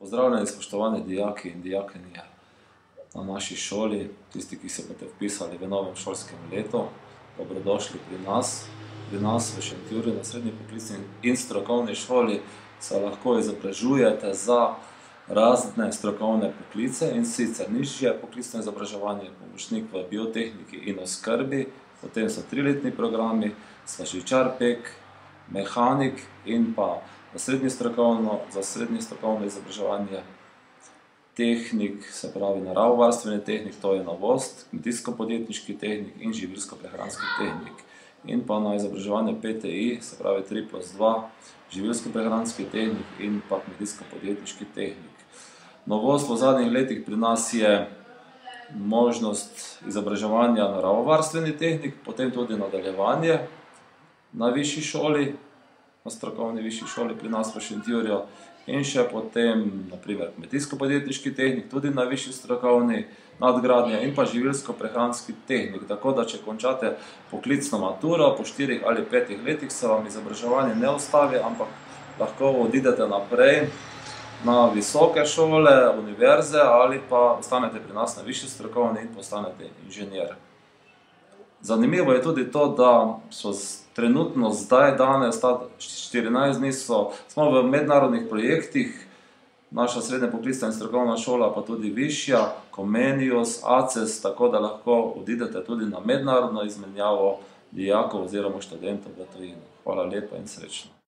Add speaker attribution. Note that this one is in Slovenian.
Speaker 1: Pozdravljeni, spoštovani dijaki in dijakinje na naši šoli, tisti, ki se boste vpisali v novem šolskem letu. Dobrodošli pri nas. Pri nas v Šentjurju na srednji poklicni in strokovni šoli se lahko izobražujete za razne strokovne poklice, in sicer nižje poklicno izobraževanje, pomočnik v biotehniki in oskrbi, potem so 3-letni programi, slaščičar pek, mehanik in pa za srednje strokovno izobraževanje tehnik, se pravi naravovarstveni tehnik, to je novost, kmetijsko-podjetniški tehnik in živilsko-prehranski tehnik. In pa na izobraževanje PTI, se pravi 3+2, živilsko-prehranski tehnik in pa kmetijsko-podjetniški tehnik. Novost v zadnjih letih pri nas je možnost izobraževanja naravovarstveni tehnik, potem tudi nadaljevanje na višji šoli, na strokovni višji šoli pri nas v Šentjurju, in še potem na primer kmetijsko-podjetniški tehnik, tudi na višji strokovni, nadgradnja in pa živilsko-prehranski tehnik. Tako da, če končate poklicno maturo, po 4 ali 5 letih se vam izobraževanje ne ustavi, ampak lahko odidete naprej na visoke šole, univerze ali pa ostanete pri nas na višji strokovni in postanete inženir. Zanimivo je tudi to, da so trenutno zdaj, danes, 14 dni smo v mednarodnih projektih, naša srednja poklicna in strokovna šola, pa tudi višja, Comenius, ACES, tako da lahko odidete tudi na mednarodno izmenjavo dijakov oziroma študentov v tujino. Hvala lepa in srečno.